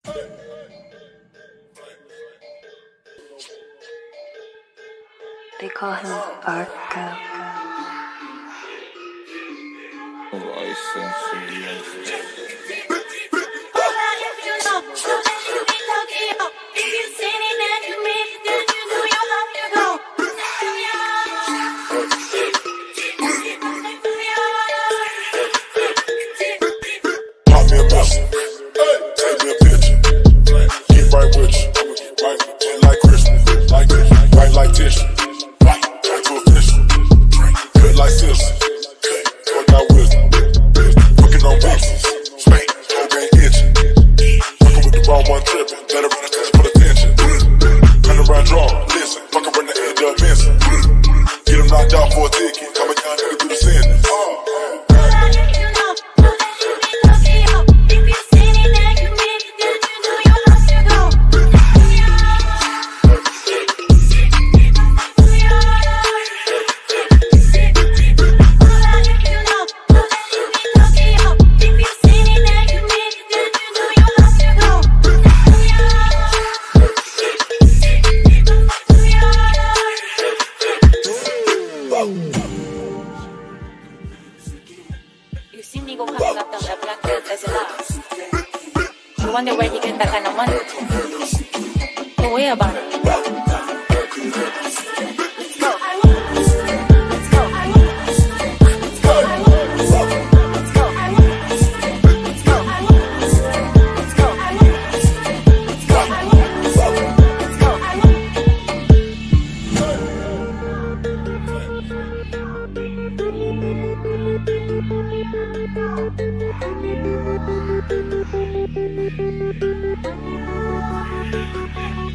They call him Barco. Pop me a message, take me a picture, get right with you, right like Christmas, like this, right like tissue, right to official, good like Simpson, work out wisdom, working on business, Spain, whole game itching, working with the wrong one tripping, let her run attention for the tension, turn around draw, listen, fucking run the end up missing, get him knocked out for a ticket, come a young nigga through the sentence. You see me go coming up down that black hill, there's a lot. You wonder where he get that kind of money. Don't worry about it. Let's go.